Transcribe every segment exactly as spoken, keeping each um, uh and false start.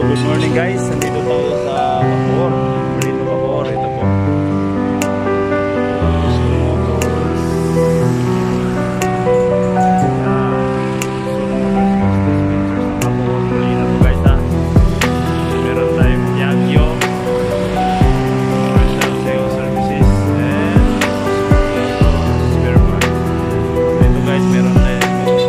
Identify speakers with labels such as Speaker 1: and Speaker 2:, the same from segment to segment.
Speaker 1: Good morning guys, nandito tayo sa Bacoor, Marino Bacoor, ito po. Meron tayong Piaggio, commercial sales services, and spare parts. Ito guys, meron tayong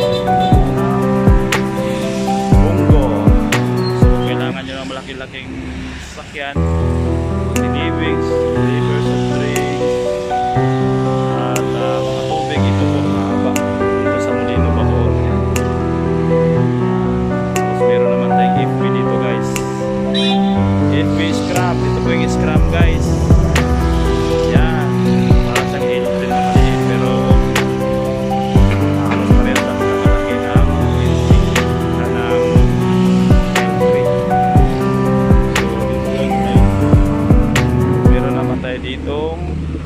Speaker 1: malaki-laking sasakyan, givings, rivers of drinks, at uh, mga tubig. Ito po mahaba dito sa Marino Bacoor. Tapos meron naman tayong F B dito guys, F B scrap. Ito po yung scrap guys. Yan, para siyang help din naman eh, pero halos parehas lang sa kalaki ng F B na ng ditong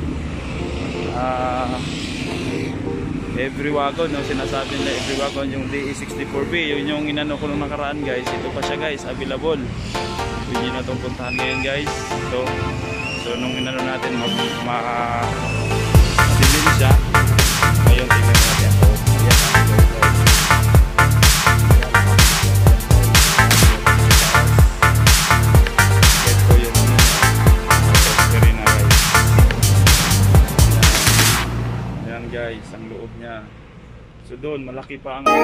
Speaker 1: uh, every wagon, yung sinasabi nila every wagon, yung D E sixty-four B, yun yung inano ko nung nakaraan guys. Ito pa siya guys, available. Pwede na itong puntahan ngayon guys. So, so nung inano natin ma-dilim siya ngayon, tingnan natin. So, yan ang guys. Guys, ang loob niya. So doon malaki pa ang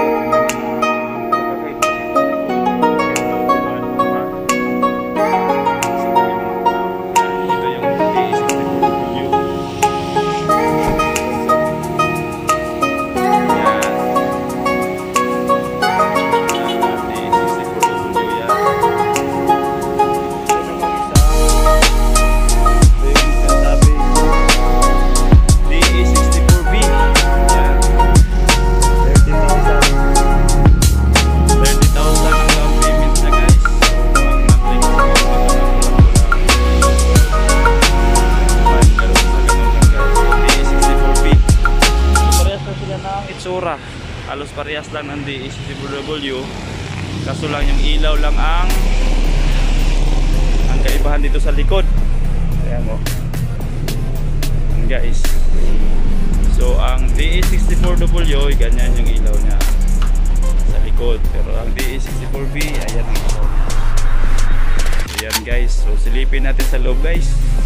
Speaker 1: halos parehas lang ng D E sixty-four W, kaso lang yung ilaw lang ang ang kaibahan dito sa likod. Ayan mo, ayan guys. So ang D E sixty-four W, ganyan yung ilaw niya sa likod, pero ang D E sixty-four B, ayan ang ilaw niya. Ayan guys, so silipin natin sa loob guys.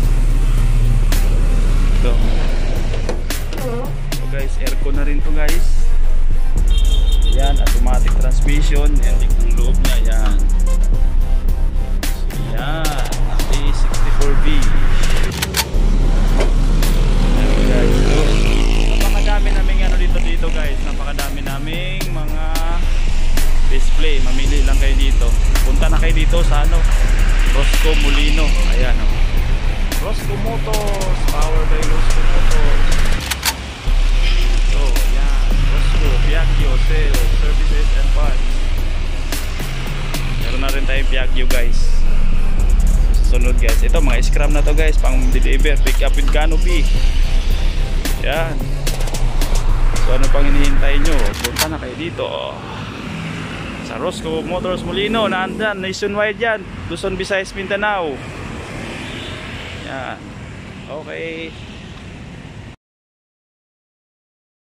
Speaker 1: So, so guys, aircon na rin to guys. Yan, automatic transmission. Yan, ang loob niya. Yan. So, yan, D E sixty-four B. Yan guys. So, napakadami naming ano dito dito guys. Napakadami naming mga display. Mamili lang kayo dito. Punta na kayo dito sa ano, Roscoe Molino. Ayan o. Roscoe Motors. Power by Roscoe Motors. So, yan. Roscoe, Piaggio, sales, services and parts. Meron na rin tayong Piaggio guys. Susunod guys, ito mga scrum na to guys, pang deliver, pick up with canopy. Yan. So ano pang hinihintay nyo, punta na kayo dito sa Roscoe Motors Molino. Naandyan, nationwide yan, Luzon, Visayas, Mindanao. Yan. Okay.